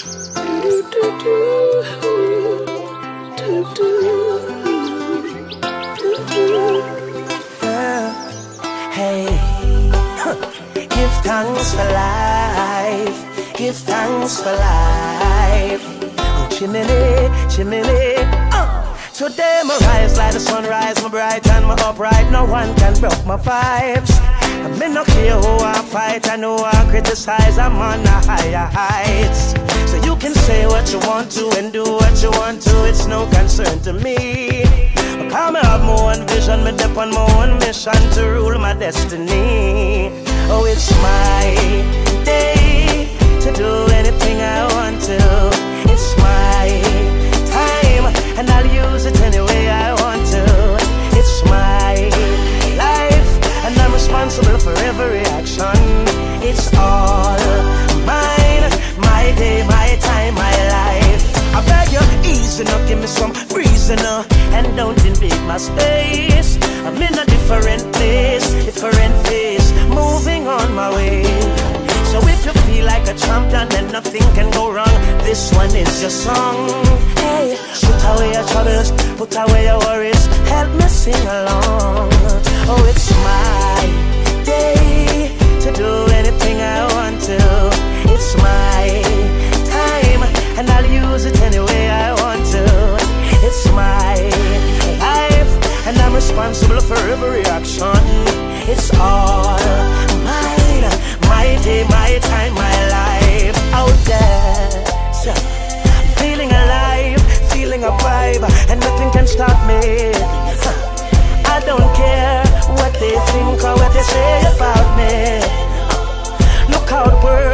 Hey, give thanks for life. Give thanks for life. Oh, chimney, chimney. Today my rise like the sunrise, my bright and my upright. No one can broke my vibes. I may not care who I fight, I know I criticize. I'm on the higher heights. So you can say what you want to and do what you want to. It's no concern to me. Because I have my own vision, me dip on my own mission to rule my destiny. Oh, it's my day to do anything I want to. It's my time, and I'll use it any way I want to. It's my life, and I'm responsible for every action. It's all mine, my day, my time, my life. I beg you, easy now, give me some reason now, and don't invade my space. I'm in a different place, different phase, moving on my way. So if you feel like a champion, then nothing can go wrong. This one is your song. Hey, put away your troubles, put away your worries, help me sing along. Oh, it's my day to do anything I want to. It's my time, and I'll use it any way I want to. It's my life, and I'm responsible for every action. It's all mine, my day, my time, my life. Out there, so I'm feeling alive, feeling a vibe, and nothing can stop me. I don't care what they think or what they say about me. Look how the world